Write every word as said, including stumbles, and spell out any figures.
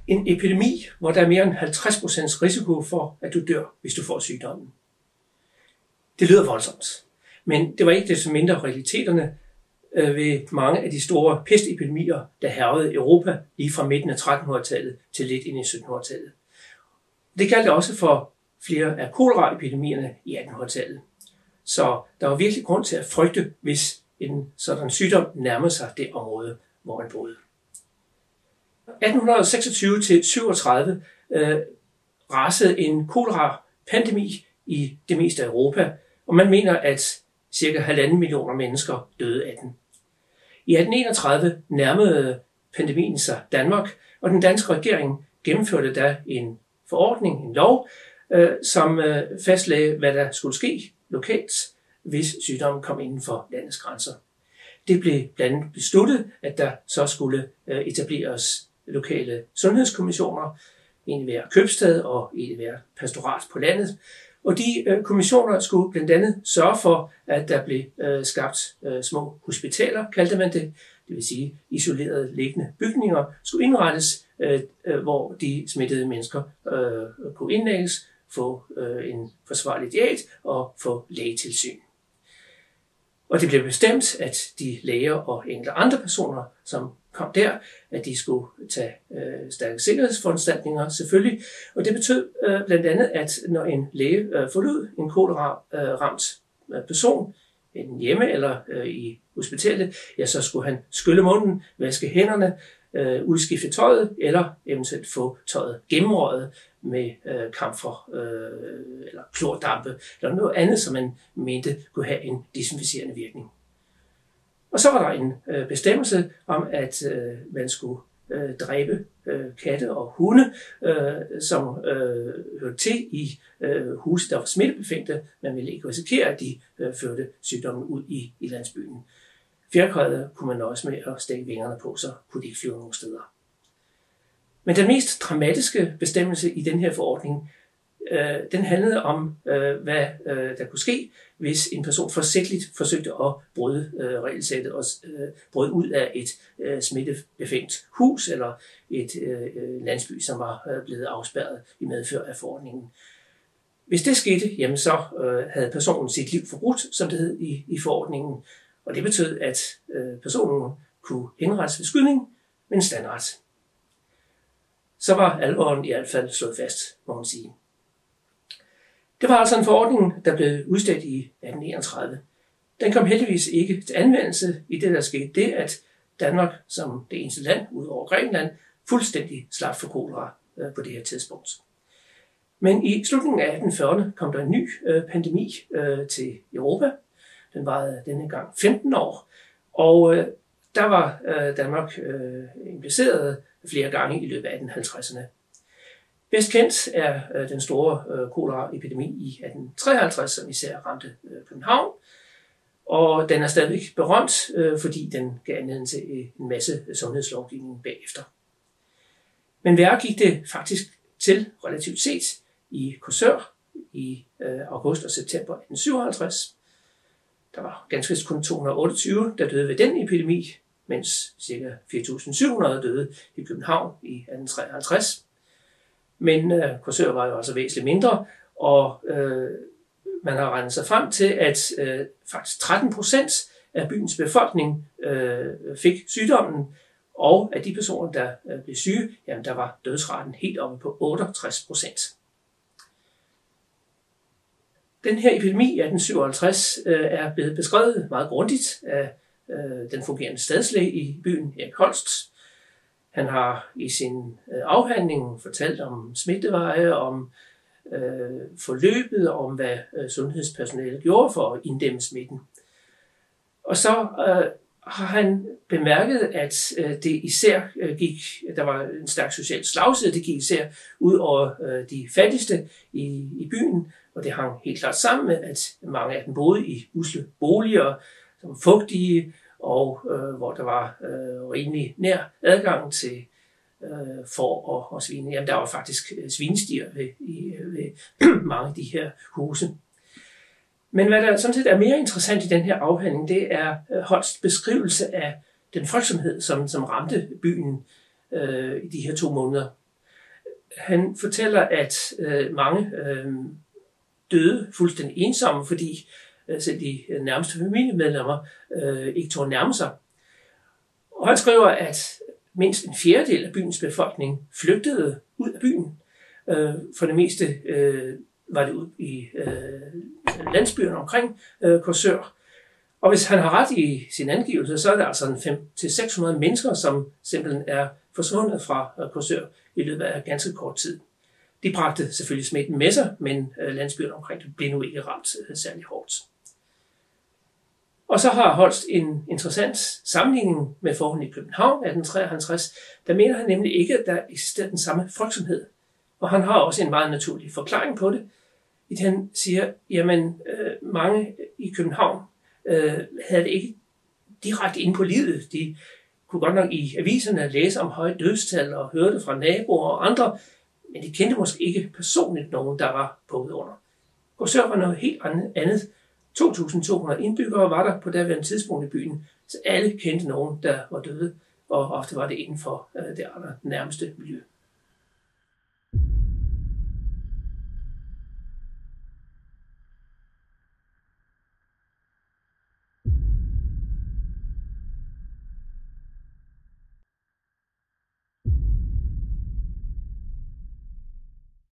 en epidemi, hvor der er mere end halvtreds procent risiko for, at du dør, hvis du får sygdommen. Det lyder voldsomt, men det var ikke desto mindre realiteterne ved mange af de store pestepidemier, der hærgede Europa lige fra midten af trettenhundredetallet til lidt ind i syttenhundredetallet. Det galt også for flere af koleraepidemierne i attenhundredetallet. Så der var virkelig grund til at frygte, hvis en sådan sygdom nærmede sig det område, hvor man boede. atten seksogtyve til syvogtredive øh, rasede en kolera-pandemi i det meste af Europa, og man mener, at cirka halvanden millioner mennesker døde af den. I atten enogtredive nærmede pandemien sig Danmark, og den danske regering gennemførte da en forordning, en lov, øh, som øh, fastlagde, hvad der skulle ske lokalt, hvis sygdommen kom inden for landets grænser. Det blev blandt andet besluttet, at der så skulle øh, etableres lokale sundhedskommissioner, en i hver købstad og en i hver pastorat på landet. Og de øh, kommissioner skulle blandt andet sørge for, at der blev øh, skabt øh, små hospitaler, kaldte man det, det vil sige isolerede liggende bygninger, skulle indrettes, øh, øh, hvor de smittede mennesker øh, kunne indlægges, få øh, en forsvarlig diæt og få lægetilsyn. Og det blev bestemt, at de læger og enkelte andre personer, som kom der, at de skulle tage øh, stærke sikkerhedsforanstaltninger selvfølgelig. Og det betød øh, blandt andet, at når en læge øh, forlod en kolera-ramt øh, person, enten hjemme eller øh, i hospitalet, ja, så skulle han skylle munden, vaske hænderne, øh, udskifte tøjet, eller eventuelt få tøjet gennemrøget med øh, kamfer øh, eller klordampe, eller noget andet, som man mente kunne have en desinficerende virkning. Og så var der en øh, bestemmelse om, at øh, man skulle øh, dræbe øh, katte og hunde, øh, som øh, hørte til i øh, huse, der var smittebefængte. Man ville ikke risikere, at de øh, førte sygdommen ud i, i landsbyen. Fjerkræet kunne man også med at stikke vingerne på, så kunne de ikke flyve nogen steder. Men den mest dramatiske bestemmelse i den her forordning, øh, den handlede om, øh, hvad øh, der kunne ske, hvis en person forsætligt forsøgte at bryde øh, regelsættet og øh, bryde ud af et øh, smittebefængt hus eller et øh, landsby, som var øh, blevet afspærret i medfør af forordningen. Hvis det skete, jamen så øh, havde personen sit liv forbrudt, som det hed i, i forordningen, og det betød, at øh, personen kunne henrettes ved skydning med en standret. Så var alvoren i hvert fald slået fast, må man sige. Det var altså en forordning, der blev udstedt i atten enogtredive. Den kom heldigvis ikke til anvendelse i det, der skete det, at Danmark som det eneste land, ud over Grækenland, fuldstændig slap for kolera øh, på det her tidspunkt. Men i slutningen af atten fyrrerne kom der en ny øh, pandemi øh, til Europa. Den varede denne gang femten år, og øh, der var øh, Danmark øh, impliceret flere gange i løbet af atten halvtredserne. Bedst kendt er øh, den store øh, koleraepidemi i atten treoghalvtreds, som især ramte øh, København. Og den er stadigvæk berømt, øh, fordi den gav anledning til en masse sundhedslovgivning bagefter. Men værre gik det faktisk til relativt set i Korsør i øh, august og september atten syvoghalvtreds. Der var ganske vist kun to hundrede og otteogtyve, der døde ved den epidemi, mens ca. fire tusind syv hundrede døde i København i atten treoghalvtreds. Men øh, Korsør var jo også væsentligt mindre, og øh, man har regnet sig frem til, at øh, faktisk tretten procent af byens befolkning øh, fik sygdommen, og af de personer, der øh, blev syge, jamen, der var dødsraten helt oppe på otteogtres procent. Den her epidemi i atten syvoghalvtreds øh, er blevet beskrevet meget grundigt af øh, den fungerende stadslæge i byen, Erik Holst. Han har i sin øh, afhandling fortalt om smitteveje, om øh, forløbet, om hvad øh, sundhedspersonalet gjorde for at inddæmme smitten. Og så øh, har han bemærket, at øh, det især øh, gik, der var en stærk social slagside, det gik især ud over øh, de fattigste i, i byen, og det hang helt klart sammen med, at mange af dem boede i usle boliger, som var fugtige, og øh, hvor der var øh, rimelig nær adgang til øh, får og, og svine. Jamen, der var faktisk øh, svinestier ved, i, ved mange af de her huse. Men hvad der sådan set er mere interessant i den her afhandling, det er øh, Holsts beskrivelse af den frygtsomhed, som, som ramte byen øh, i de her to måneder. han fortæller, at øh, mange øh, døde fuldstændig ensomme, fordi øh, selv de nærmeste familiemedlemmer øh, ikke tog at nærme sig. Og han skriver, at mindst en fjerdedel af byens befolkning flygtede ud af byen. Øh, for det meste øh, var det ud i øh, landsbyerne omkring øh, Korsør. Og hvis han har ret i sin angivelse, så er det altså en fem hundrede til seks hundrede mennesker, som simpelthen er forsvundet fra øh, Korsør i løbet af ganske kort tid. De bragte selvfølgelig smitten med sig, men øh, landsbyerne omkring det blev nu ikke ramt øh, særlig hårdt. Og så har Holst en interessant sammenligning med forholdene i København atten treoghalvtreds. Der mener han nemlig ikke, at der eksisterer den samme frygtsomhed. Og han har også en meget naturlig forklaring på det. I det han siger, jamen øh, mange i København øh, havde det ikke direkte inde på livet. De kunne godt nok i aviserne læse om høje dødstal og høre det fra naboer og andre, men de kendte måske ikke personligt nogen, der var pukket under. Korsør var noget helt andet. to tusind to hundrede indbyggere var der på daværende tidspunkt i byen, så alle kendte nogen, der var døde, og ofte var det inden for øh, det nærmeste miljø.